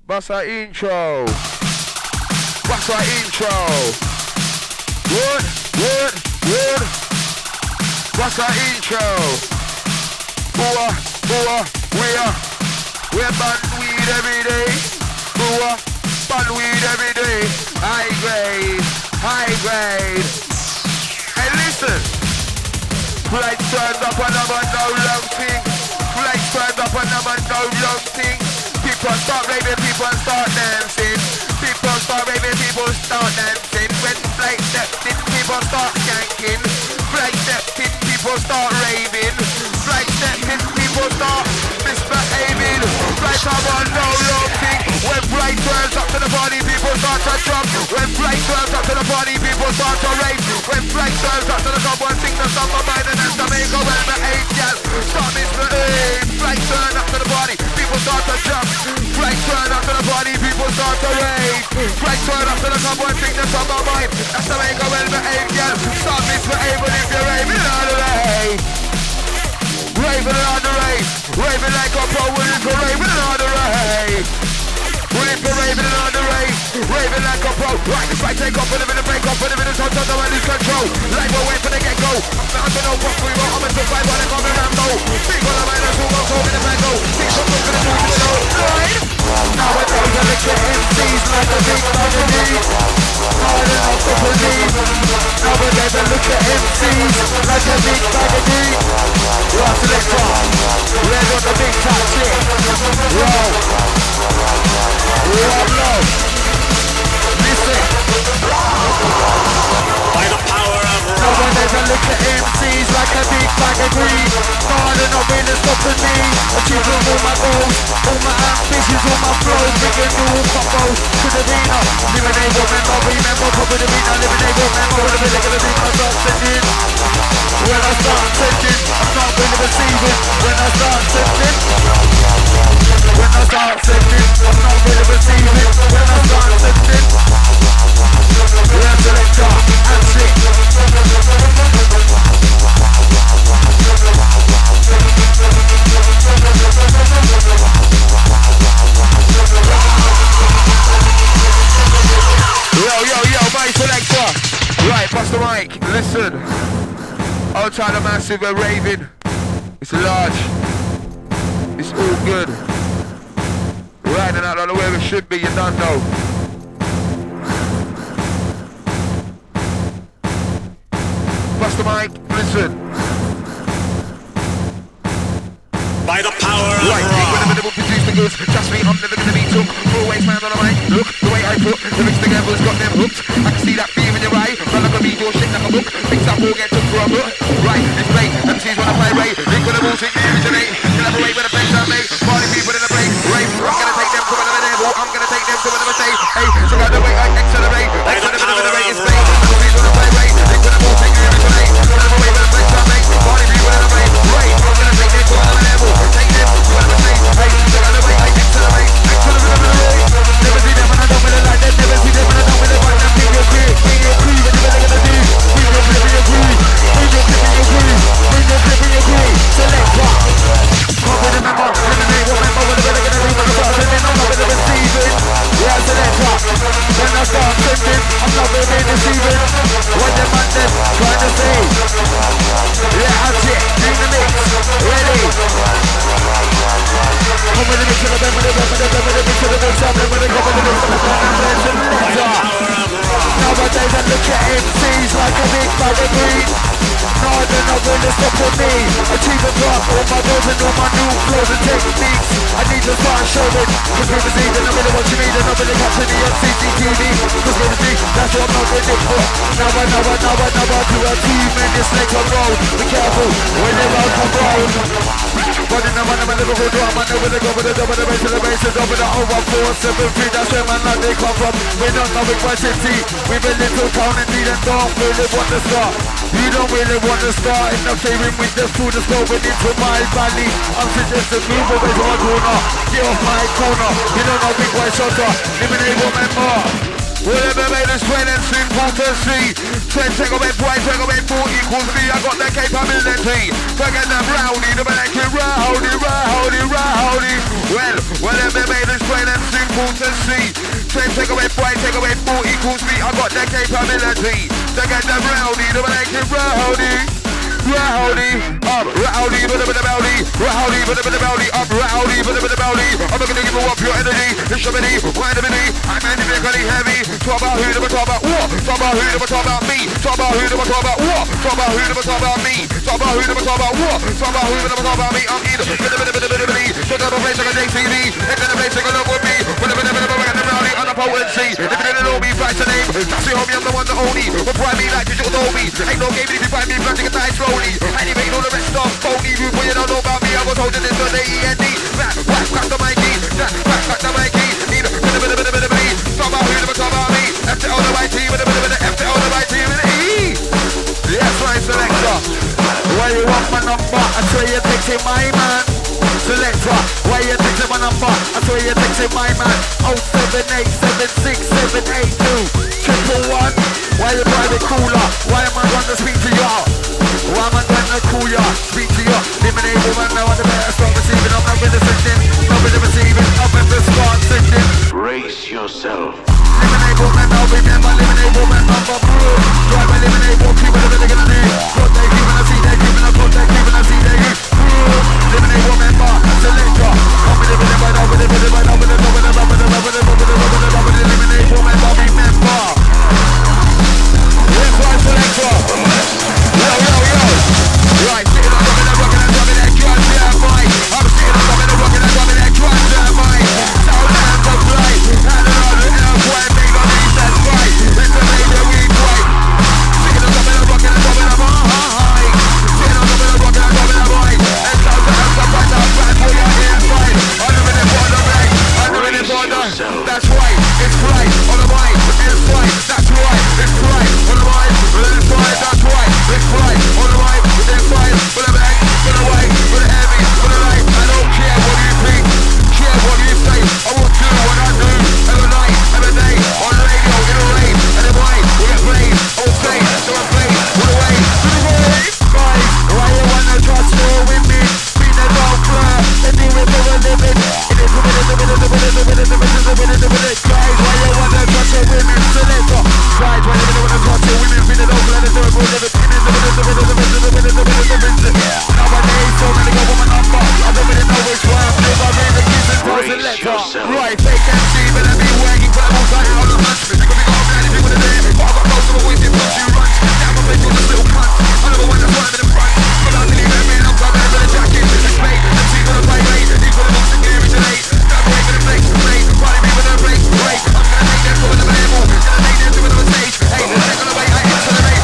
Bust our intro. Bust our intro. Wood. Bust our intro. We're bun weed every day. Bun weed every day. High grade. Hey, listen. Flight turns up another no long thing. Flight turns up another no long thing. People start raving, people start dancing. People start raving, people start dancing. When flight steps in, people start skanking. Flight steps in, people start raving. Flight steps in, people start misbehaving. Flight turns up no long thing. When flight turns up to the party, people start to jump. When flight turns up to the party, people start to rave. When flight turns up to the top, one thing that's on my mind, and that's to make a well behave, yes. Start misbehaving. Flight turn up to the party, people start to jump. Flight turn up to the party, people start to rave. Flight turn up to the top, one thing that's on my mind, that's to make a well behave, yes. Start misbehaving if you're raving on the rave. Raving on the rave. Raving like a pro, will it go raving on the rave? Will it be raving on the rave? Raving like a pro. Right, this right, take off, put him in the break off, put him in the top, don't lose control. Like we're waiting for the get-go. I'm not no fuck, we won't, I'm a survive on the common Rambo. People are minus who won't go in the mango. Six from over the moon to the low. Now we're going to lick the MCs like a big family. Hard enough to believe. Now we're going to look at MCs like a big family. Right, selector. Red on the big top shit. Roll. Listen. By the power of rock. No one ever look at MCs like a big bag of greed. God and not really stopping me. Achieving all my goals, all my ambitions, all my flows. Bringing new combos to the arena. Living a remember, probably the arena. Living a remember, what am I gonna do? I start sending. When I start sending, I'm not really receiving. When I start sending. When I start sending, I'm not really receiving. When I start sending, we're selector and sick. Yo, my selector. Right, bust the mic. Listen. Outside the massive, we're raving. It's large. It's all good. Riding out on the way we should be, you don't know. Bust the mic, listen. By the power of right, rock. when the produce the goods, trust me, I'm never gonna be took. Always man on the mic, look, the way I put the mix together's got them hooked. I can see that fear in your eye, but I can read your shit like a book. Things up all get took for a book. Right, it's play, MCs wanna play Ray. Link with the music, originate. Collaborate with the place I make. Party people in the break, rave. I'm gonna take them to another level. I'm gonna take them to another stage. Hey, so got the way I accelerate. Accelerate is play. MCs wanna play Ray. Link with the music, originate. Collaborate with the place I make. Party people in the break, rave. I'm gonna take them to another level. Take them to another stage. Hey, so got the way I accelerate. Accelerate. Never see them when I don't with it like that. Never see them when I don't with it like that. Bring your crew, whatever they're gonna do. Bring your clip in your crew. Bring your clip in your crew. Bring your clip in your crew. Selector. Can't be the member, eliminate what member, whatever they're gonna do. When I start sending, I'm not gonna receive it. Yeah, selector. When I start sending, I'm not gonna be deceiving. What the man then trying to say? Yeah, that's it. Bring the mix. Ready? Come with the mix to the bend, with the mix to the mix, I'm with the come with the mix to the bend, selector. Nowadays I look at MCs like a big bag of green. No, they're not really stopping me. Achieve a drop, all my goals and all my new flows and techniques. I need to start showing, cause we're busy, they're not really watching me, they're not really catching me on CCTV. Cause we're busy, that's what I'm not getting for. Now I do a team in this later road. Be careful, when they're out from road. Running the man, I'm a little bit drum, I know where they go with the double, the base to the bases, over the 0473, that's where man like they come from. We're not knowing my city, we've been little town indeed and don't really want to start. You don't really want to start interfering with the food that's going into my valley. I'm suggesting move away to my corner, get off my corner. You don't know big white shutter, eliminate woman more. Whatever made us train and simple to see. 10 second bed, 1 second bed, 4 equals me. I got the capability. Forget them rowdy, the man rowdy. Well, whatever made us train and simple to take away, boy, take away 4 equals me. I got the capability to get them rowdy, the make it rowdy. Rowdy, up, rowdy, with a bit of belly, rowdy, with a bit of belly, up, rowdy, with a bit of belly. I'm not gonna give you up your energy, the shamany, wind of me. I'm energetically heavy. Talk about who, never talk about what? Talk about who, never talk about me. Talk about who, never talk about what? Talk about who, never talk about me. Talk about who, never talk about what? Talk about who, never talk about me. I'm either bit of me. Talk about a place like a JCV, and then a place like a love with me. With a bit of rowdy on the potency. If you didn't know me, fight the name. That's your homie, I'm the one that only. Will prime me like digital Dolby. Ain't no game if you find me, planting a die slow. And you made all the rest of phony. You boy, you don't know about me. I was holding this for the END. Back, crack the mic key. Crack the mic key. Need a bit of me. Talk about who, never talk about me. FTL-the-YT with a bit of FTL-the-YT with an E. Yes, right, selector. Why you want my number? I swear you're texting my man. Selector, why you texting my number? I swear you're texting my man. 07876782111. Why you private cooler? Why am I gonna speak to y'all? Why am I gonna call ya? Speak to ya. Eliminate woman, now I'm the better. Start receiving. I'm not really sending. Not really receiving. I'm in the start sending. Brace yourself. Eliminate woman, now remember. Eliminate woman, number 2. Drive eliminate woman, keep whatever they're gonna do. Contact you when I see that. Keeping up contact you when I see that. Eliminate woman, bar. Selector. I'm with it, right now, with it, right now, with it, eliminate woman, bar. Remember. Yes, right, selector. Yo. Right, sitting on top of that rock and I'm dropping that drum, yeah, boy. I'm sitting on top of the rock and I'm dropping that drum, yeah, boy. Sound hands up right, hand around the air, boy, make on these, that's right. Let's make the weed, boy. Sitting on top of the rock and I'm dropping that high. Sitting on top of the rock and I'm dropping that boy. And sound hands up right now, bad boy, you're inside. I'm in the border, right? I'm in the border. That's right, it's right, on the mind, it's right. That's right, it's right, on the mind, it's right, that's right. It's right, on the right, it's right, with a bang, with a way, with a heavy, with a light. I don't care what you think, care what you say. I will do what I do, every night, every day, on the radio, in the rain, and the way, we get played. I will say, so I play, with a way, to the way. Guys, why you wanna trust you with me? Being a dog flirt, and do it for a living. It is guys, why you wanna trust your women? Selector. Guys, why you wanna trust your women? Being a dog flirt, and do it for a living. Nowadays, so many go with my number. I don't really know which one. If I read the keys and calls and letter. Right, fake MC, but I be working for the whole time out of lunch. Because we got a plan if you wanna there. But I got most of the voice in front you run. Now my face on this little cunt. I never want to run in the front. But I'm leaving me up, I'm in the jacket. It's made, MC's on the play rate. He's for the box and gear is late. Now break for the place, play. Party me with a break, break. I'm gonna make them go in the label. Gonna make them do it on the stage. Hey, they're gonna wait, I accelerate.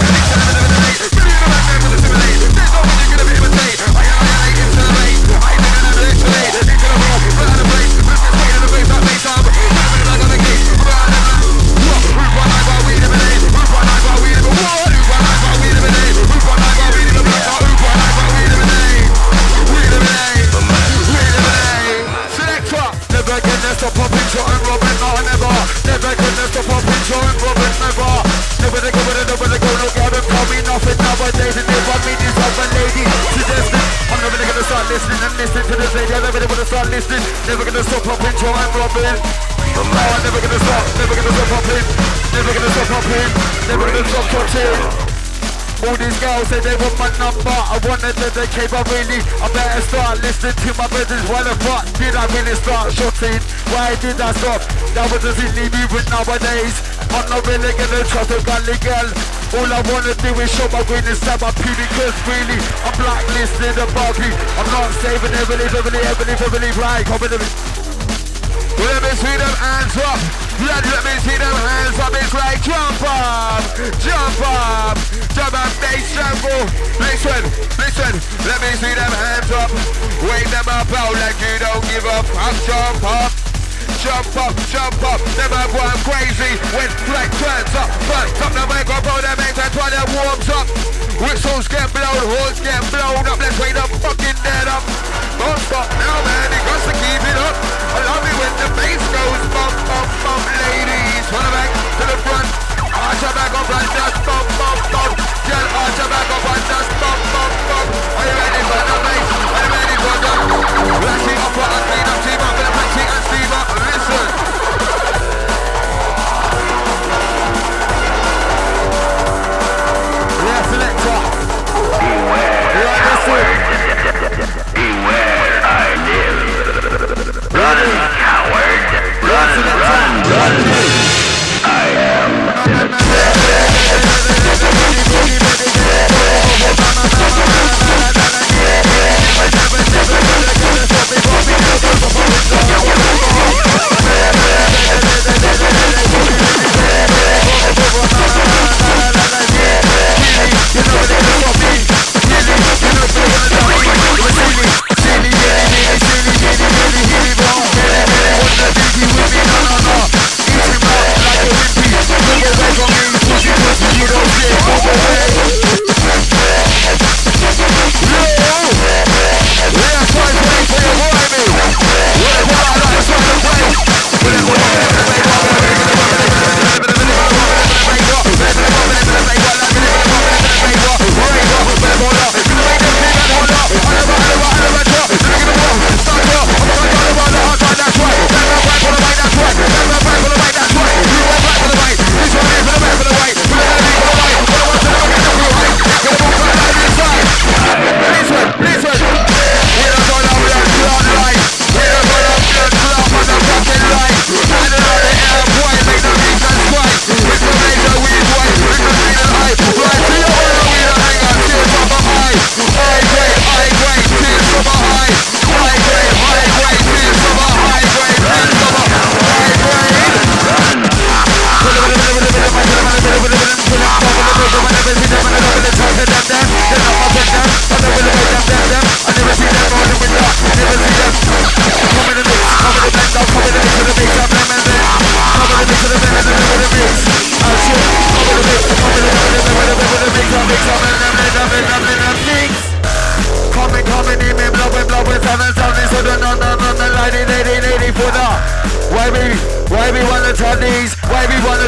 Stop popping, shot and robbing, no, never. Never gonna stop popping, shot and robbing, never. Never to go, look out and tell me nothing nowadays. And if I meet this other lady, suggesting I'm never gonna start listening and listening to this lady. I'm never gonna start listening. Never gonna stop popping, shot and robbing. No, I'm never gonna stop popping. Never gonna stop popping. Never gonna stop touching. All these girls say they want my number. I wanna dedicate, but really I better start listening to my brothers. Why the fuck did I really start shooting? Why did I stop? That was just really moving nowadays. I'm not really gonna trust a gully girl. All I wanna do is show my green and stab my puny. Cause really I'm blacklisted above you. I'm not saving heavily, right? Well, let me see them hands up. Let me see them hands up. It's like jump up, jump up, jump up, bass sample. Listen, let me see them hands up. Wave them up out like you don't give a fuck. Jump up, jump up, jump up. Them are going crazy when flag turns up. Burns up the microphone, that makes that one that warms up. Whistles get blown, horns get blown up. Let's wait them fucking dead up. Don't stop now, man, you got to keep it up. I love it when the bass goes bump, bump, bump. Ladies, run it back to the front. Arch your back up and just bump, bump, bump. Girl, arch your back up and just bump, bump, bump. Are you ready for the bass? Are you ready for the Lashy up and clean up, team up, and a play, and steam up. Listen.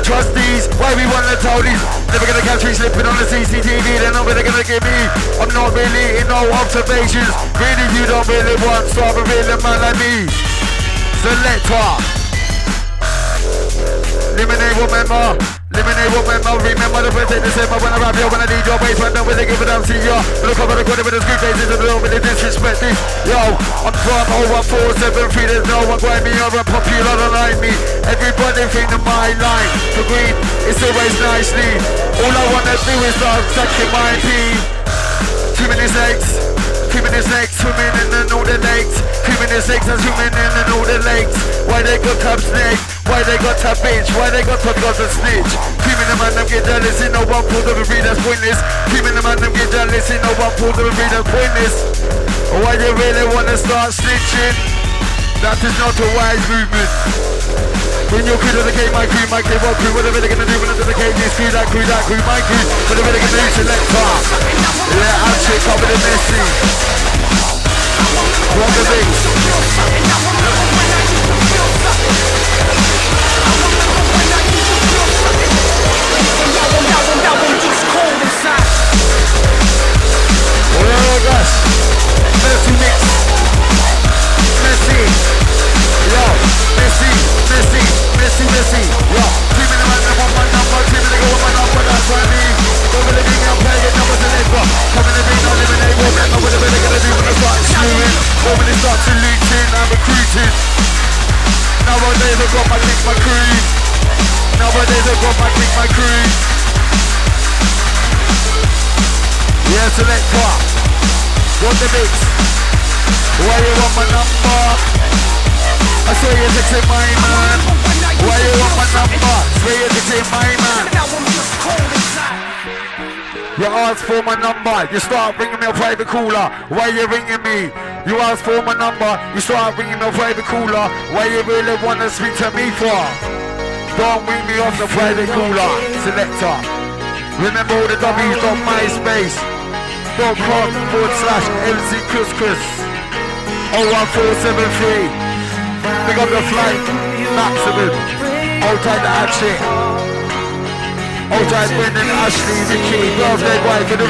wanna trust these? Why we wanna tell these? Never gonna catch me slipping on the CCTV, they're not really gonna give me. I'm not really in no observations. Really, you don't really want, so I'm a real man like me. Selector. Eliminate what member. Eliminate what member. Remember the first day December when I rap yo, when I need your bass, when I'm really give it up to you. Look over the corner with the scoop days, it's a little bit of disrespect. Yo, I'm from 01473, there's no one going me over, popular online me. Everybody think of my line. For green, it's always nicely. All I wanna do is start sucking my pee. 2 minutes legs. 2 minutes legs, swimming in the northern lakes. 2 minutes legs and swimming in the northern lakes. Why they got to snake? Why they got to bitch? Why they got to snitch? 2 minutes man, them get jealous, in no one pulled of a breed, that's pointless. 2 minutes man, them get jealous, in no one pulled of a breed, that's pointless. Why you really wanna start snitching? That is not a wise movement. When you're crew to the game, my crew, what crew, whatever they're gonna do when they're the game, this crew, that crew, my crew, whatever they're gonna do, selector. Yeah, I'm shit covered in Messi. Rock the beat. Oh gosh. Messi mix. Messi. Yo, Messi. Yo, 2 minutes man, I want my number. 2 minutes go with my number, that's what I need. Don't really think I'm playing numbers to let go. Come in the ring, I'll eliminate what member. Whatever they're gonna do when I start slewing. Or when they start to looting, I'm recruiting. Nowadays I've got my kick, my crew. Nowadays I've got my kick, my crew. Yeah, selector. Got the mix. Why you want my number? I swear you're fixing my man. Why you want my number? Swear you're fixing my man. You ask for my number, you start ringing me a private caller. Why you ringing me? You ask for my number, you start ringing me a private caller. Why you really wanna speak to me for? Don't ring me off the private caller. Selector. Remember all the www.myspace.com/MC Couscous 01473. Pick up the flight, maximum. Hold tight the action. Hold tight Brendan, Ashley, Vicky, birthday wife.